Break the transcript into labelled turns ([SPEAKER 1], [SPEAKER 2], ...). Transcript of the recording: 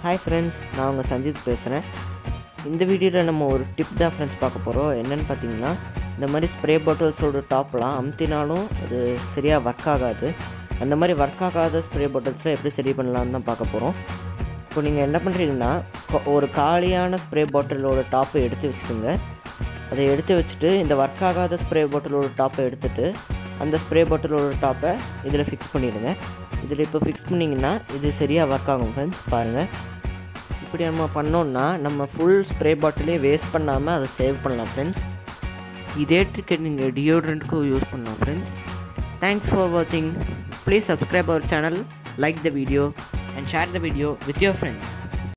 [SPEAKER 1] Hi friends நான் உங்கள் சஞ்சித் பேசுகிறேன். இந்த வீடியோவில் நம்ம ஒரு டிப் தான் ஃப்ரெண்ட்ஸ் பார்க்க போகிறோம். என்னென்னு பார்த்தீங்கன்னா, இந்த மாதிரி ஸ்ப்ரே பாட்டில்ஸோட டாப்லாம் அமுத்தினாலும் அது சரியாக ஒர்க் ஆகாது. அந்த மாதிரி ஒர்க் ஆகாத ஸ்ப்ரே பாட்டில்ஸில் எப்படி சரி பண்ணலான்னு தான் பார்க்க போகிறோம். இப்போ நீங்கள் என்ன பண்ணுறீங்கன்னா, ஒரு காலியான ஸ்ப்ரே பாட்டிலோட டாப்பை எடுத்து வச்சுக்கோங்க. அதை எடுத்து வச்சுட்டு இந்த ஒர்க் ஆகாத ஸ்ப்ரே பாட்டிலோட டாப்பை எடுத்துகிட்டு அந்த ஸ்ப்ரே பாட்டிலோட டாப்பை இதில் ஃபிக்ஸ் பண்ணிவிடுங்க. இதில் இப்போ ஃபிக்ஸ் பண்ணிங்கன்னா இது சரியாக ஒர்க் ஆகும் ஃப்ரெண்ட்ஸ். பாருங்கள், இப்படி நம்ம பண்ணோன்னா நம்ம ஃபுல் ஸ்ப்ரே பாட்டிலே வேஸ்ட் பண்ணாமல் அதை சேவ் பண்ணலாம் ஃப்ரெண்ட்ஸ். இதே ட்ரிக்கை நீங்கள் டியோட்ரண்ட்டுக்கும் யூஸ் பண்ணலாம் ஃப்ரெண்ட்ஸ். தேங்க்ஸ் ஃபார் வாட்சிங். Please subscribe our channel, like the video and share the video with your friends.